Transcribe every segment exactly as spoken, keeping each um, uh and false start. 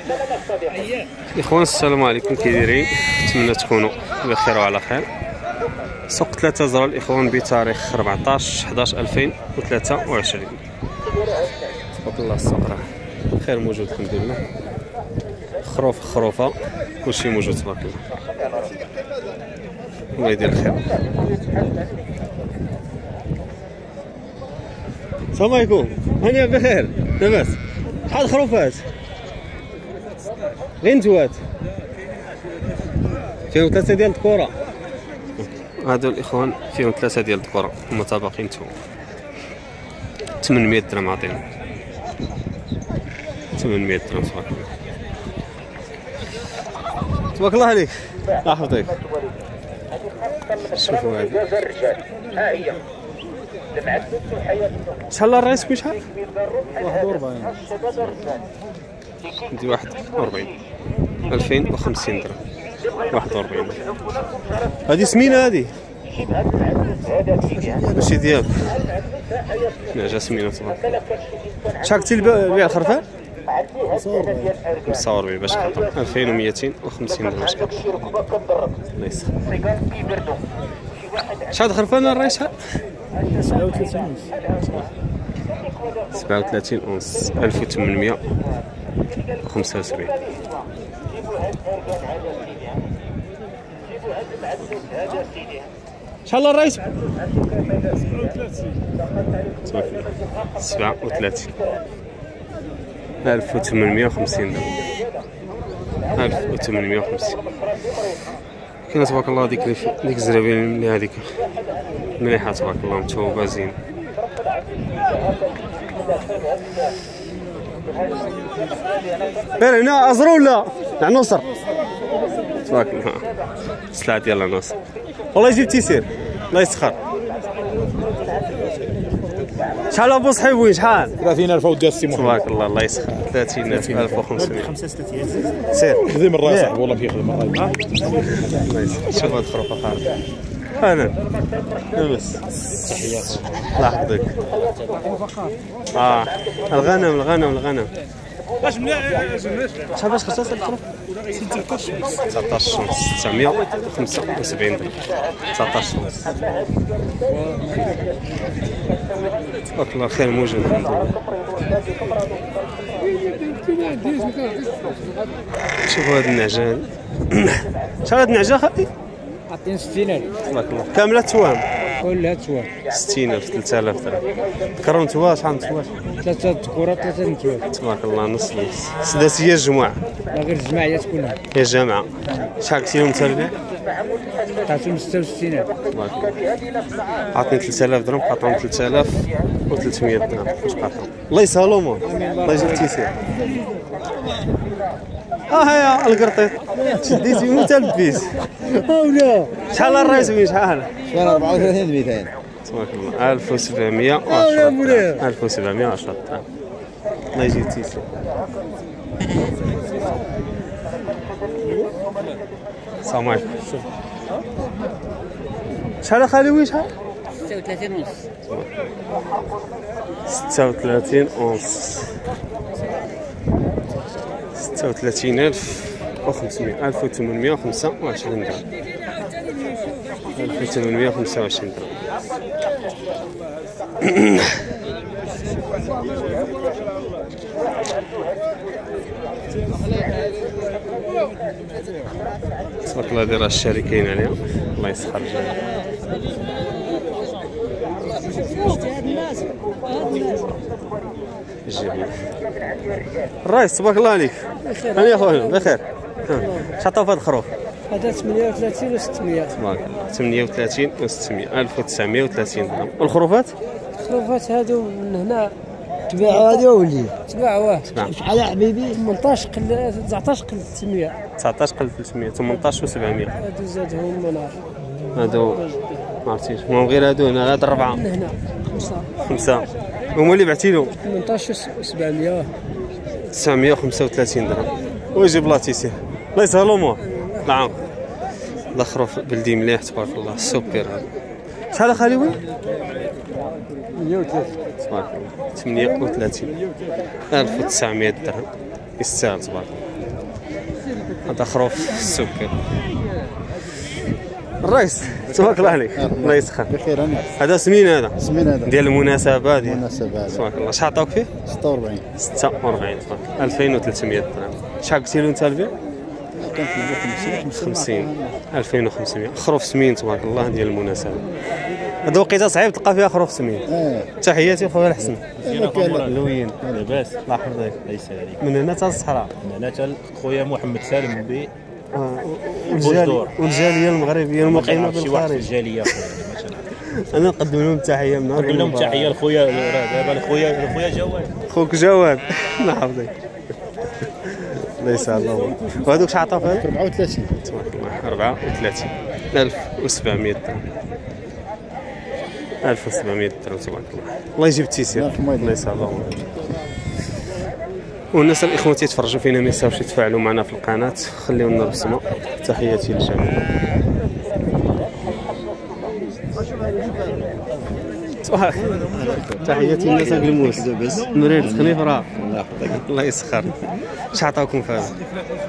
اخوان السلام عليكم، كي دايرين؟ نتمنى تكونوا بخير وعلى خير. سوق ثلاثة زرا الاخوان بتاريخ أربعطاش حداش ألفين وثلاثة وعشرين. تبارك الله السوق راه خير موجود الحمد لله، خروف خروفه كلشي موجود تبارك الله. الله يدير الخير. السلام عليكم، هاني بخير لاباس؟ شحال خروفات؟ غير نتوات فيهم ثلاثة ديال الذكورة. هادو الاخوان فيهم ثلاثة ديال الذكورة، هما باقيين تو ثمنمية درهم عاطيهم، ثمنمية درهم تبارك الله. تبارك الله عليك، الله يحفظك. شوفوا هادي شحال الرايس بشحال؟ واحد وربعين. ندي واحد وربعين، ألفين وخمسين درهم، واحد وربعين. هادي سمينة هادي ماشي ديالك، نعجة سمينة تبارك. شحال قلتي البيع الخرفان؟ خمسة وربعين باش كنعطيو ألفين وميتين وخمسين درهم باش كنعطيو. الله يسخر. شحال الخرفان الرايس شحال؟ سبعة وثلاثين سبعة وثلاثين أونص، ألف وثمنمية وخمسة وسبعين. شحال الرايس؟ سبعة وثلاثين ألف وثمنمية وخمسين درهم، ألف وثمنمية وخمسين. كاينه تبارك الله ديك ديك الزرابين اللي هذيك مليحه تبارك الله، متوبه زين. غير هنا ازرو ولا عنوصر تبارك الله، السلعه ديال العناصر. والله يجيب تيسير الله يسخر. شحال ابو صحيبوي شحال؟ ثلاثين ألف ودي السي محمد تبارك الله. الله يسخر. ثلاثين ألف وخمسمية. سير خذي من راسك والله كيخدم من راسك. الله يسخر. شوف هاد الخروفه خارج انا لاباس. تحيات الله يحفظك. اه الغنم الغنم الغنم واش مليح. شحال باش خرجت الخروف؟ تسعطاش ونص، تسعمية وخمسة وسبعين درهم، تسعطاش ونص. تبارك الله خير موجود الحمد لله. شوفوا هاد النعجه هادي. شحال هاد النعجه خالتي؟ عطيني ستين ألف تبارك الله. كامله توام؟ كلها توام. ستين ألف، ثلاثة آلاف درهم. ذكر نتوا شحال نتوا؟ ثلاثة ذكورات ثلاثة نتوات تبارك الله. نص نص. سداسي هي الجمعة؟ لا غير الجماعيات كلها. هي الجامعة. شحال قلتي لهم انت البيع؟ عطيتهم ستة وستين ألف تبارك الله. عطيني ثلاثة آلاف درهم، عطاهم ثلاثة آلاف وثلاثمية درهم. واش عطاهم؟ الله يسهلهم، الله يجيب التيسير. اه هيا القرطيط شديتي وانت لبيت. اولا شحال الرايس وين شحال؟ شحال أربعة وثلاثين ميتين تبارك الله. ألف وسبعمية وعشرة ألف وسبعمية وعشرة درهم. الله يجيب التيسير. السلام عليكم. شحال خالي شحال؟ ستة وثلاثين ونص. ستة وثلاثين ونص، ستة وثلاثين ألف وخمسمية، ألف وثمنمية وخمسة وعشرين درهم، ألف وثمنمية وخمسة وعشرين درهم. تبارك الله. دايره الشركين عليها الله يسخر. الرايس تبارك الله عليك. هاني اخويا بخير. شحال عطاو في هاد الخروف؟ هذا ثمانية وثلاثين و ستمية تبارك الله. ثمانية وثلاثين و ستمية، ألف وتسعمية وثلاثين درهم. والخروفات؟ الخروفات هادو من هنا تباعوا هادو ولي تباعوه. شحال حبيبي؟ ثمنطاش قل تسعطاش قل ثلاثمية. تسعطاش قل ثلاثمية، ثمنطاش و سبعمية. هادو زادهم منار. هادو ما عرفتيش، المهم غير هادو هنا هاد الربعة. من هنا خمسة. خمسة. هما اللي بعتي لهم؟ ثمنطاش و سبعمية. تسعمية وخمسة وثلاثين درهم. ويجيب لاتيسي. الله يسهل الأمور. نعم. هذا خروف بلدي مليح تبارك الله، سوبر هذا. شحال خالي وين؟ ثمانية وثلاثين تبارك الله. ثمانية وثلاثين ألف وتسعمية درهم. يستاهل تبارك الله. هذا خروف السكر. الرئيس تبارك الله عليك، الله يسخر. بخير انا. هذا سمين هذا؟ سمين هذا ديال المناسبة ديال المناسبة. تبارك الله. شحال عطاوك فيه؟ ستة وأربعين. ستة وأربعين تبارك الله. ألفين وثلاثمية درهم. شحال قلتي له أنت البيع؟ كان في خمسين. خمسين. ألفين وخمسمية. خروف سمين تبارك الله ديال المناسبة. هذا وقيته صعيب تلقى فيها خروف سمين. اه تحياتي خويا الحسن. لوين لاباس الله يحفظك. الله يسهل عليك. من هنا حتى الصحراء. من هنا حتى خويا محمد سالم بي والجالية والجالية المغربية المقيمة شي واحد في بالخارج. الجاليه خويا. أنا نقدم لهم تحية من نقول لهم تحيه لخويا دابا لخويا لخويا جواد. خوك جواد. الله يحفظك. الله يسهل الله. وهذوك شحال عطاو فيهم؟ أربعة وثلاثين. تبارك الله. أربعة وثلاثين. ألف وسبعمية درهم. ألف وسبعمية درهم تبارك الله. الله يجيب التيسير. الله يسهل الله. والناس الاخوان تيتفرجوا فينا ما ينساوش يتفاعلوا معنا في القناه، خليو لنا بصمه. تحياتي للجميع. تحياتي للناس بالموس مريض خنيف راه الله يحفظك. الله يسخر. اش عطاوكم في هذا؟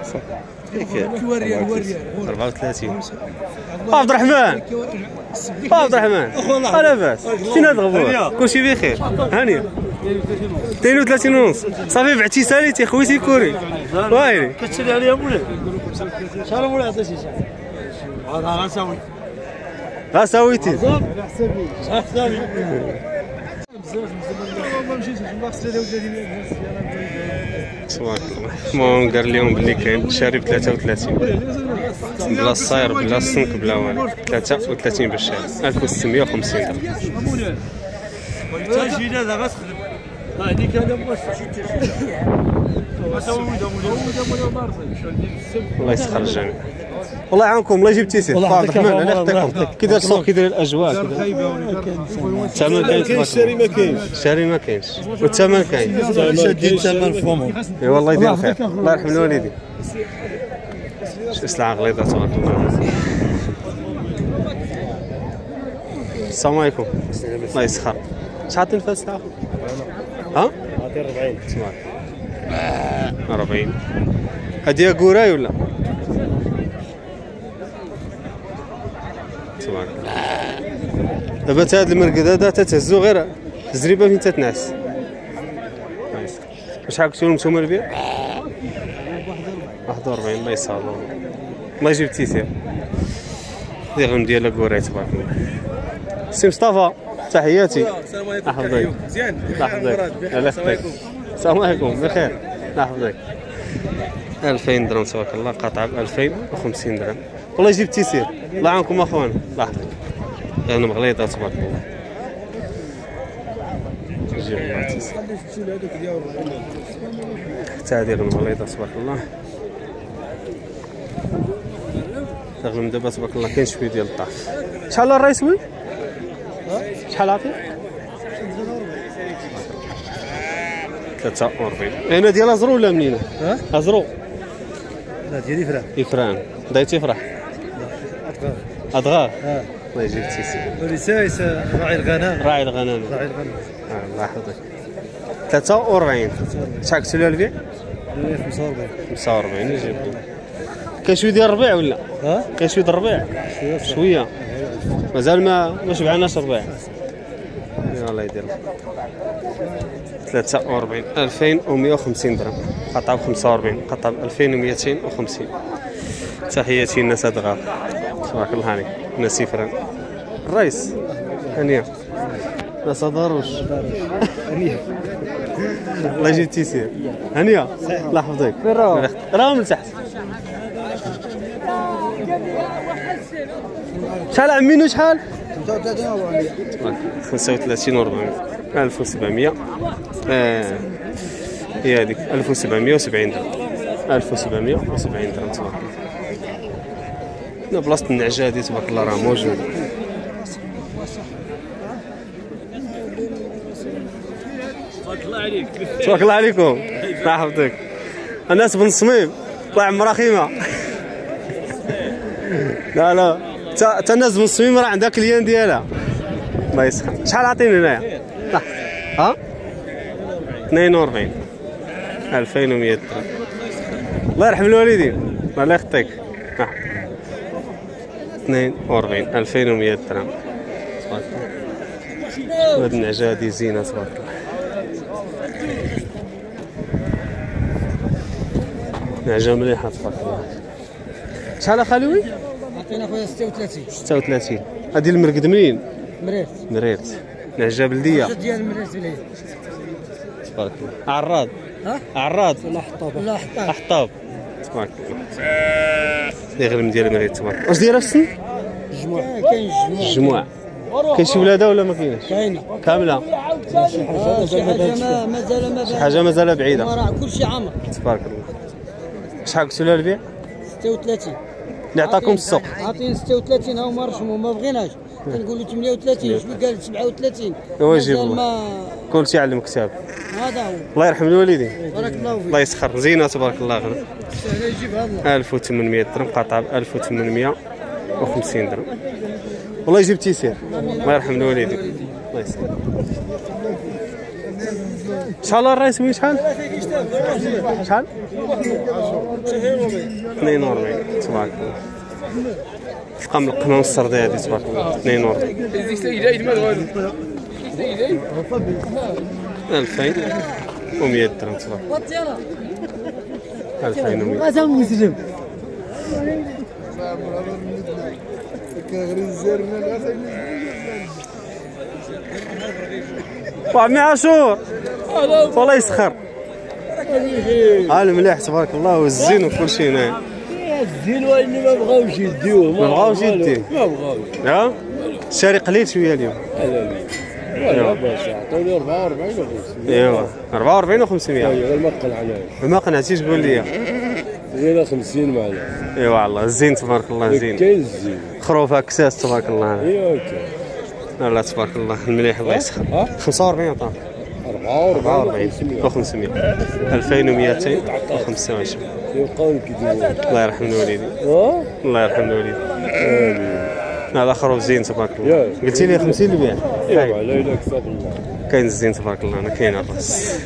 أربعة وثلاثين. عبد الرحمن عبد الرحمن لاباس؟ فين هاد الغبور؟ كلشي بخير؟ هانيه. اثنين وثلاثين ونص صافي بعتي ساليتي خويتي كوري وايلي كتشري عليها مولاي. شحال مولاي عطيتي شحال؟ هذا غنساوي ها ساويتي شحال حسابي؟ بزاف ما مشيتش ما خصني ديال تبارك الله. المهم قال لهم باللي كاين شاري ب ثلاثة وثلاثين بلا الصاير بلا السنك بلا والو. ثلاثة وثلاثين بالشاري. ألف وستمية وخمسين درهم. مولاي. تاجي هذا غتخدم. هذيك انا ماشي الله يسخر الجميع. الله يعاونكم. الله يجيب التيسير. عبد الرحمن الله يحفظكم. كي داير السوق كي داير الاجواء الثمن كاين الشاري ما كاينش. الشاري ما كاينش والثمن كاين. شادين الثمن في فمهم. اي والله يدير الخير. الله يرحم الوالدين. شو سلعه غليظه تبارك الله. السلام عليكم. الله يسخر. شحال عطيني في الساعه؟ ها؟ عطي أربعين. أربعين. هادي كوراي ولا؟ تبارك الله. دابا تا هاد المرقد هذا تتهزو غير الزريبه فين تتنعس. شحال قلتو لهم نتوما البيع؟ واحد وأربعين. الله يسهل الله. الله يجيب التيسير. ديالهم ديال كوراي تبارك الله. سي مصطفى تحياتي. يحفظك. مزيان. يحفظك. الله يحفظك. السلام عليكم بخير. الله يحفظك. ألفين درهم تبارك الله. قطعه ب ألفين وخمسين درهم. والله يجيب التيسير. الله يعاونكم اخوان. الله يحفظك. غنم غليظه تبارك الله. يجيب الله التيسير. حتى هذه غنم غليظه تبارك الله. غنم دابا تبارك الله كاين شويه ديال الطاف. شحال الرئيس وي؟ شحال عطي؟ ثلاثة وأربعين. هنا ديال أزرو ولا منين؟ ها؟ أزرو. لا ديالي فران. إفران. دايتي فرح. أطغار. أدغار. اه. الله يجيب التيسير. ولسايس راعي الغنم. راعي الغنم. راعي الغنم. آه الله يحفظك. ثلاثة وأربعين. شحال قلتو لها البيع؟ خمسة وأربعين. خمسة وأربعين يجيب. كاين شويه ديال الربيع ولا؟ ها؟ كاين شويه ديال الربيع؟ شويه. مازال ما ما شبعناش الربيع. الله يدير. ثلاثة وأربعين. ألفين ومية وخمسين درهم. قطعه ب خمسة وأربعين. قطعه ب ألفين ومئتين وخمسين. تحياتي الناس أدغار. تبارك الله عليك. ناس يفران. الرئيس هنيا. ناس أدغروش. الله يجيب التيسير. هنيا. الله يحفظك. راهم لتحت. شحال عمينو شحال؟ خمسة وثلاثين وأربعمية. ألف وسبعمية. آه هي هذيك ألف وسبعمية وسبعين درهم. ألف وسبعمية وسبعين درهم تبارك الله. هنا بلاصة النعجة هذه تبارك الله راه موجودة. تبارك الله عليك. تبارك الله عليكم. الله يحفظك. الناس بن صميم الله يعمرها خيمة. لا لا تا الناس بن صميم راه عندها كليان ديالها. الله يسخر. شحال عاطيني هنايا؟ ها؟ اثنين وأربعين. ألفين ومئة درهم. الله يرحم الوالدين. الله يخطيك. اثنين وأربعين ألفين ومية درهم تبارك الله. هاد النعجة هادي زينة تبارك الله. نعجة مليحة تبارك الله. شحال اخالوي؟ عطينا خويا ستة وثلاثين. ستة وثلاثين. هادي المرقد منين؟ مريت. مريت. نعجة بلدية. ديال مريت بليل. تبارك الله. عراض. ها؟ عراض. لا حطاب. لا حطاب. حطاب. تبارك الله. يغلم ديال مريت تبارك الله. واش دايره في السن؟ الجموع. كاين الجموع. الجموع. كاين شي ولادة ولا ما كايناش؟ كاينه. كاملة. شي حاجه شي حاجه مازال ما شي حاجة مازال بعيدة. راه كلشي عامر. تبارك الله. شحال قلتوا لها البيع؟ ستة وثلاثين. اللي عطاكم السوق. عاطين ستة وثلاثين ها هما رشموا ما بغيناش. كنقولوا ثمانية وثلاثين شنو قال سبعة وثلاثين. واجب مازال ما كلشي علم كتاب. هذا هو. الله يرحم الوالدين. بارك الله فيك. الله يسخر زينة تبارك الله غير. سهله يجيبها الله. ألف وثمانمية درهم قطعة ب ألف وثمانمية وخمسين درهم. والله يجيب تيسير. الله يرحم الوالدين. الله يسخر. شحال الرايس وين شحال؟ شحال؟ اثنين وأربعين تبارك الله. تلقى ملقمة من السردة هذه تبارك الله اثنين وأربعين. ألفين ومية درهم تبارك الله. ألفين ومية. هذا مسلم. وعمي عاشور والله يسخر. عالم مليح تبارك الله والزين وكل شيء هنايا. الزين واني ما بغاوش يديوه. ما بغاوش يديه. ما بغاوش. ها؟ الشاري قليل شويه اليوم. لا لا. لا باش عطوني أربعة وأربعين وخمسمية. ايوا أربعة وأربعين وخمسمية. غير ما قنعناش. ما قنعتيش قول لي. غير خمسين معنا. ايوا الله الزين تبارك الله زين. كاين الزين. خروفه كساس تبارك الله. ايوا كاين. الله تبارك الله المليح الله يسخر. خمسة وأربعين عطاه. أربعة وأربعين وخمسمية. ألفين ومئتين وخمسة وعشرين. يبقاو كيديروا. الله يرحم الوالدين. اه الله يرحم الوالدين. امين. هذا خروف زين تبارك الله. قلتي لي خمسين البيع. ايوا لا اله الا الله. كاين الزين تبارك الله انا كاين الراس.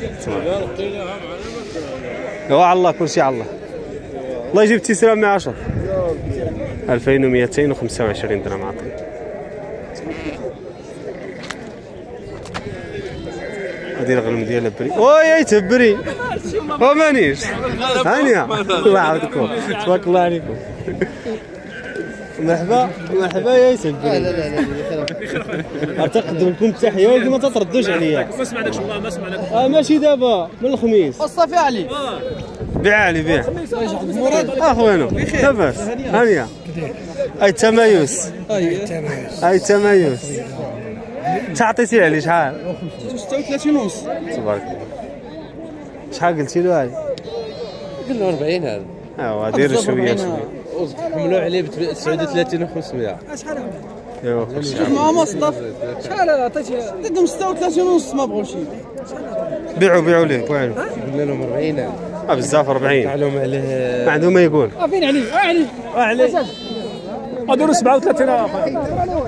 ايوا على الله كلشي على الله. الله يجيب التيسير مع عشرة. ألفين ومئتين وخمسة وعشرين درهم عطني. هذه الغنم ديالها بري. وي تبري. ومانيش. هانيه. الله يعاودكم. تبارك الله عليكم. مرحبا مرحبا يا يسبري. لا لا لا. تقدم لكم التحيه ولكن ما تردوش عليا. ما سمعناكش والله ما سمعناكش. اه ماشي دابا من الخميس. الصافي علي. بيع علي بيع. اخوانو لاباس هانيه. اي تمايز. اي تمايز. اي تمايز. تعطيتي عليه شحال؟ ستة وثلاثين ونص. تبارك الله. شحال قلتي له عليه؟ قلنا أربعين هذا. ايوا ديروا شويه شويه. حملوا عليه ب تسعة وثلاثين وخمسمية. ايوا شوف مع مصطفى شحال عطيتي قدم ستة وثلاثين ونص ما بغاوش بيعوا بيعوا ليه بوعلو. قلنا لهم أربعين. اه بزاف أربعين. عليهم عليه ما عنده ما يقول. فين علي؟ علي علي اديروا سبعة وثلاثين اخويا.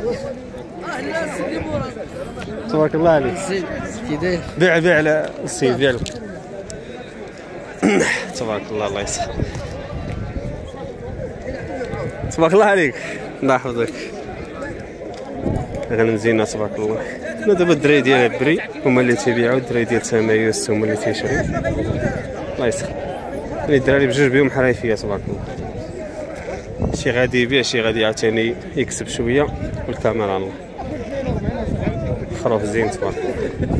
تبارك الله عليك. كي داير؟ بيع بيع على السيد بيع له. تبارك الله الله يسخر. تبارك الله عليك الله يحفظك. غنم زينه تبارك الله. انا دابا الدراري ديال البري هما اللي تيبيعوا، الدراري ديال تمايز هما اللي تيشريو. الله يسخر. يعني الدراري بجوج بهم حرايفيه تبارك الله. شي غادي يبيع شي غادي عاوتاني يكسب شويه والكامل على الله. خروف زين تبارك الله.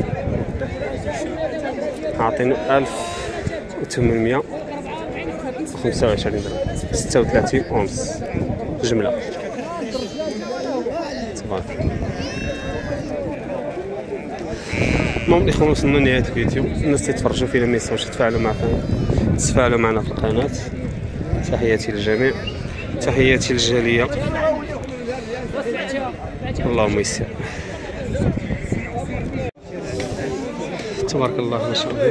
عاطينو ألف وثمانمية وخمسة وعشرين درهم. ستة وثلاثين ونص جمله تبارك الله. المهم الاخوان وصلنا لنهايه الفيديو. الناس تتفرجوا فينا ما ينساوش يتفاعلوا معنا تفاعلوا معنا في القناه. تحياتي للجميع، تحياتي للجاليه. اللهم يسر. تبارك الله ما شاء الله.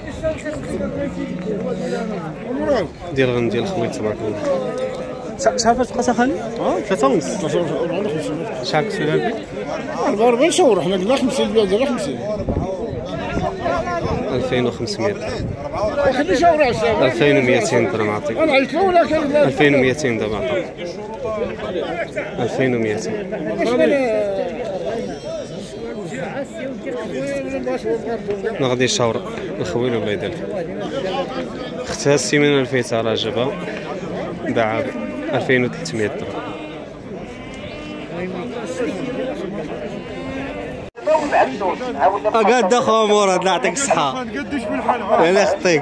ديال الغنم ديال الخويت تبارك الله. شحال فاش بقات اخاني؟ اه ثلاثة ونص. شحال كنتي لها؟ أربعة وأربعين شهور حنا قلنا خمسين بيع ديال خمسين. ألف ألفين وخمسمية درهم. خلي شاورع الساعه ألفين ومئتين درهم عطيك. انا عيط له ولكن ألفين ومئتين دابا عطاك. ألفين ومئتين. انا غادي نشاور الخويل ولا يدير اختها السيمانه الفايته راه جابها باعها ألفين وثلاثمية درهم. اقاد اخو مراد الله يعطيك الصحه. انا خطيك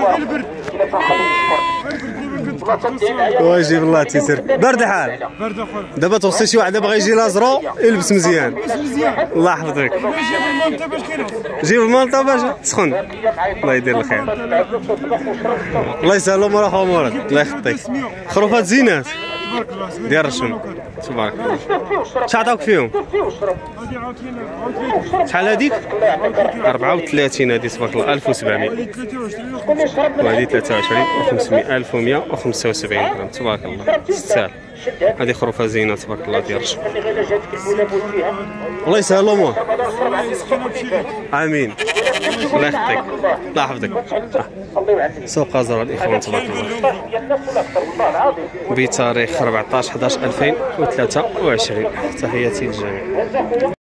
واجي بالله تيسير برد حال. دابا توصي شي واحد بغى يجي لازرو يلبس مزيان. الله يحفظك. جيب المالطا باش تسخن. الله يدير الخير. الله يسهل امور اخو مراد الله يخطيك. خروفات زينات ديال الرشم تبارك الله. شحال عطاوك فيهم؟ شحال هذيك؟ أربعة وثلاثين هذه تبارك الله ألف وسبعمية وهذه ثلاثة وعشرين وخمسمية ألف ومية وخمسة وسبعين درهم تبارك الله تستاهل. هذه خروفه زينه تبارك الله ديال الرشم. الله يسهل الامور. امين الله يخطيك الله يحفظك. سوق ازرق الاخوان تبارك الله بتاريخ أربعطاش حداش ألفين وثلاثة وعشرين. تحياتي للجميع.